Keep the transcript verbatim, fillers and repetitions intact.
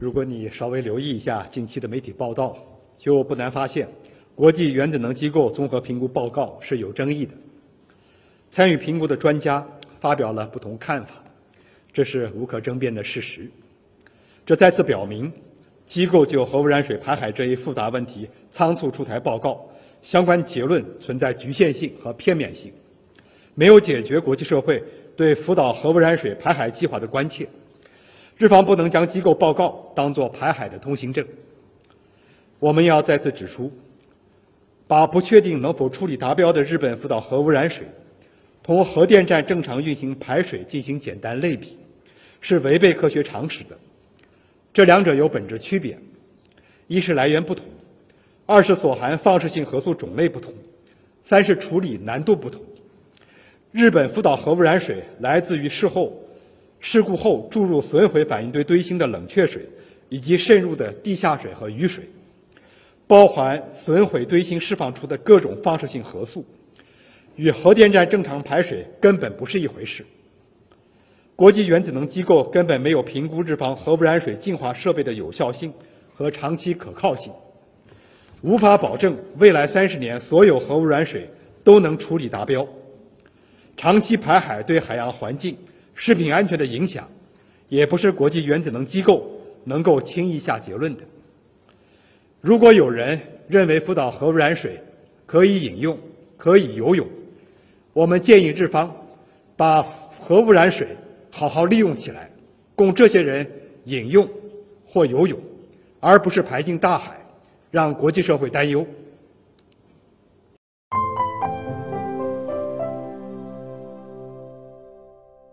如果你稍微留意一下近期的媒体报道，就不难发现，国际原子能机构综合评估报告是有争议的。参与评估的专家发表了不同看法，这是无可争辩的事实。这再次表明，机构就核污染水排海这一复杂问题仓促出台报告，相关结论存在局限性和片面性，没有解决国际社会对福岛核污染水排海计划的关切。日方不能将机构报告当作排海的通行证。我们要再次指出，把不确定能否处理达标的日本福岛核污染水同核电站正常运行排水进行简单类比，是违背科学常识的。这两者有本质区别：一是来源不同，二是所含放射性核素种类不同，三是处理难度不同。日本福岛核污染水来自于事后事故后注入损毁反应堆堆芯的冷却水，以及渗入的地下水和雨水，包含损毁堆芯释放出的各种放射性核素，与核电站正常排水根本不是一回事。国际原子能机构根本没有评估日方核污染水净化设备的有效性和长期可靠性，无法保证未来三十年所有核污染水都能处理达标。长期排海对海洋环境、食品安全的影响，也不是国际原子能机构能够轻易下结论的。如果有人认为福岛核污染水可以饮用、可以游泳，我们建议日方把核污染水好好利用起来，供这些人饮用或游泳，而不是排进大海，让国际社会担忧。